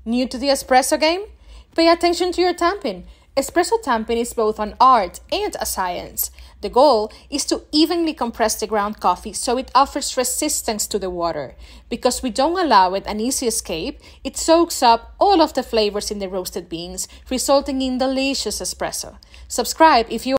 New to the espresso game? Pay attention to your tamping. Espresso tamping is both an art and a science. The goal is to evenly compress the ground coffee so it offers resistance to the water. Because we don't allow it an easy escape, it soaks up all of the flavors in the roasted beans, resulting in delicious espresso. Subscribe if you